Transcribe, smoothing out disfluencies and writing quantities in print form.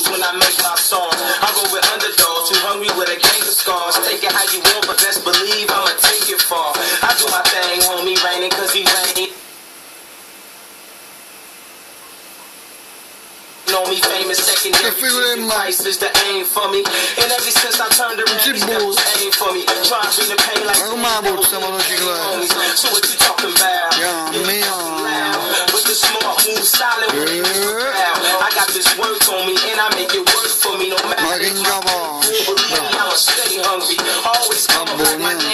rules when I make my songs. I roll with underdogs who hungry with a gang of scars. Take it how you want, but best believe I'ma take it far. I do my thing, homie, raining cause he raining. Know me famous, second year, Christ is the aim for me. And ever since I turned around, these devils aim for me. Try to bring the pain like so what you talking about? With the smart move, silent with I got this work on me, and I make it work for me. No matter what, believe me, I'ma stay hungry. Always come up with my name.